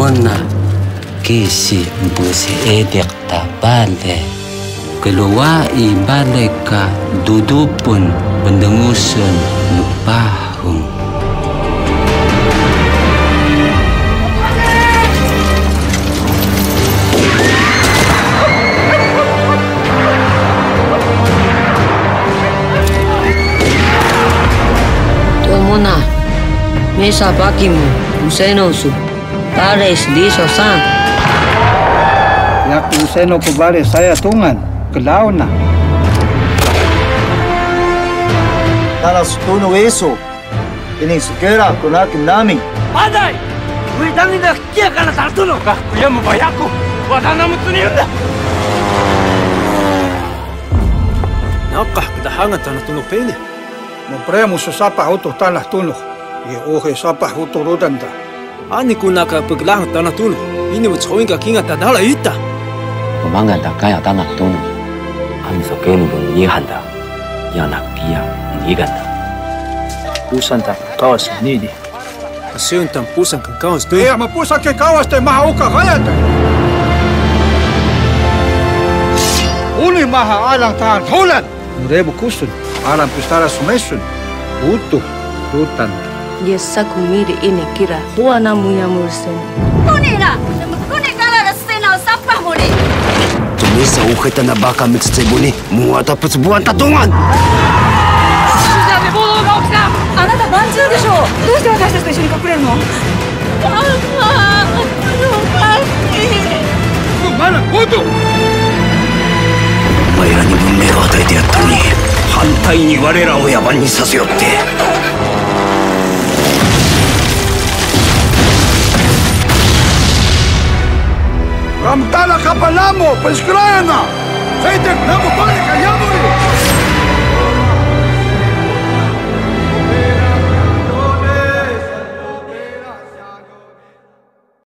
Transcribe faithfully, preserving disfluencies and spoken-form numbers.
Mona kisi busi edek ta bale. Keluar i bale ka dudupun pendengusun lupahung. Tuan Mona, mesa pakimu, usenosu, tares di sosan. Yak useno ko bare saya tungan, kelaw na. Talas tuno eso, ini sukera kunakin namin. Padai, wedang ina kia kana tartuno ka kuya mo bayaku, wadana mo tuniyunda. Nakah kedahangan tanah tuno pene. Mopremo sa sapa auto tanah tuno. Ye ohe sapa auto rodanda. Ani kunaka paglang tanah tuno. Ini mo choin ka kinga tadala ita. Pemangga da kaya tanah tuno. Ani so kemu bang yihanda. Yana kia yiganda. Pusan ta kawas nidi. Asyun tan pusan kan kawas tu. Eh, mapusa ke kawas te maha uka kaya te. Uni maha alang tahan holan. Murebo kusun. Alam pistara sumesun. Utuh rutan. Yesa kumiri ini kira huana muya mursen. Kunira, kunikala na sena sapah mo ni. Tumisa ukita na baka mitsitsebuni. Mua tapos buwan tatungan. あなた万中でしょう。どうして私たちと一緒に隠れるの？ お前らに文明を与えてやったのに反対に我らを野蛮にさせよって。 Ramtala kapalamo, peskrayana. Saitek namo balik.